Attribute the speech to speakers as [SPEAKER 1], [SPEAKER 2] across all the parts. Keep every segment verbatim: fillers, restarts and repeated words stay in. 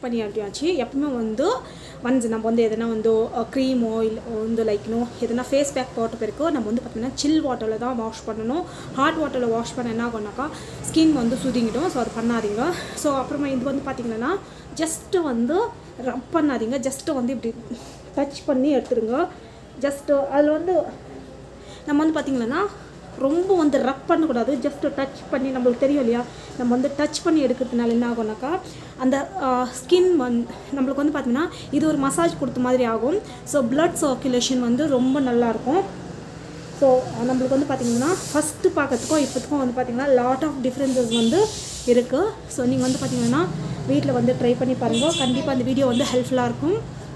[SPEAKER 1] பண்ணி ஆட்டியாச்சு எப்பவுமே வந்து ஒன்ஸ் நம்ம வந்து எதனா வந்து க்ரீமோ இல்லை வந்து லைக் நோ எதனா ஃபேஸ் பேக் போட்ட பிறகு நம்ம வந்து பார்த்திங்கன்னா சில் வாட்டரில் தான் வாஷ் பண்ணணும். ஹாட் வாட்டரில் வாஷ் பண்ண என்ன ஆகும்னாக்கா ஸ்கின் வந்து சுதிங்கிடும். ஸோ அது பண்ணாதீங்க. ஸோ அப்புறமா இது வந்து பார்த்திங்கன்னா ஜஸ்ட்டு வந்து ரப் பண்ணாதீங்க, ஜஸ்ட்டு வந்து இப்படி டச் பண்ணி எடுத்துருங்க. ஜஸ்ட்டு அதில் வந்து நம்ம வந்து பார்த்திங்கன்னா ரொம்ப வந்து ரப் பண்ணக்கூடாது, ஜஸ்ட்டு டச் பண்ணி நம்மளுக்கு தெரியும் இல்லையா, நம்ம வந்து டச் பண்ணி எடுக்கிறதுனால என்ன ஆகும்னாக்கா அந்த ஸ்கின் வந் நம்மளுக்கு வந்து பார்த்திங்கன்னா இது ஒரு மசாஜ் கொடுத்த மாதிரி ஆகும். ஸோ ப்ளட் சர்க்குலேஷன் வந்து ரொம்ப நல்லாயிருக்கும். ஸோ நம்மளுக்கு வந்து பார்த்திங்கன்னா ஃபஸ்ட்டு பார்க்கறதுக்கும் இப்போதுக்கும் வந்து பார்த்திங்கன்னா லாட் ஆஃப் டிஃப்ரென்சஸ் வந்து இருக்குது. ஸோ நீங்கள் வந்து பார்த்திங்கன்னா வீட்டில் வந்து ட்ரை பண்ணி பாருங்கள். கண்டிப்பாக அந்த வீடியோ வந்து ஹெல்ப்ஃபுல்லாக இருக்கும்.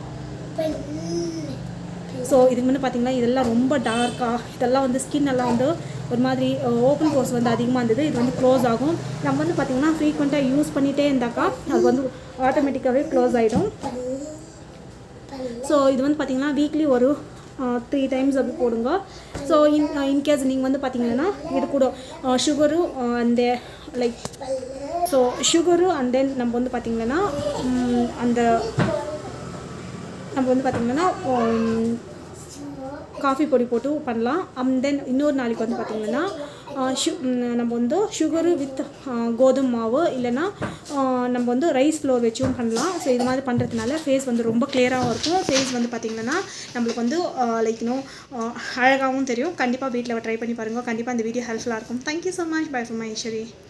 [SPEAKER 1] ஸோ இதுக்கு முன்னே பார்த்திங்கன்னா இதெல்லாம் ரொம்ப டார்க்காக இதெல்லாம் வந்து ஸ்கின் எல்லாம் வந்து ஒரு மாதிரி ஓப்பன் போர்ஸ் வந்து அதிகமாக இருந்தது. இது வந்து க்ளோஸ் ஆகும். நம்ம வந்து பார்த்திங்கன்னா ஃப்ரீக்வெண்ட்டாக யூஸ் பண்ணிகிட்டே இருந்தாக்கா அது வந்து ஆட்டோமேட்டிக்காகவே க்ளோஸ் ஆகிடும். ஸோ இது வந்து பார்த்திங்கன்னா வீக்லி ஒரு த்ரீ டைம்ஸ் அப்படி போடுங்க. ஸோ இன் இன்கேஸ் நீங்கள் வந்து பார்த்திங்கன்னா இது கூட சுகரு அந்த like so sugar and then நம்ம வந்து பார்த்திங்கன்னா அந்த நம்ம வந்து பார்த்திங்கன்னா காஃபி பொடி போட்டு பண்ணலாம். அண்ட் தென் இன்னொரு நாளைக்கு வந்து பார்த்திங்கன்னா ஷு நம்ம வந்து சுகரு வித் கோதுமை மாவு இல்லைன்னா நம்ம வந்து ரைஸ் ஃப்ளோர் வச்சும் பண்ணலாம். ஸோ இது மாதிரி பண்ணுறதுனால ஃபேஸ் வந்து ரொம்ப கிளியராகவும் இருக்கும். ஃபேஸ் வந்து பார்த்திங்கன்னா நம்மளுக்கு வந்து லைக் இன்னும் அழகாகவும் தெரியும். கண்டிப்பாக வீட்டில் ட்ரை பண்ணி பாருங்கள். கண்டிப்பாக இந்த வீடியோ ஹெல்ப்ஃபுல்லாக இருக்கும். Thank you so much. Bye from மைஸ்வரி.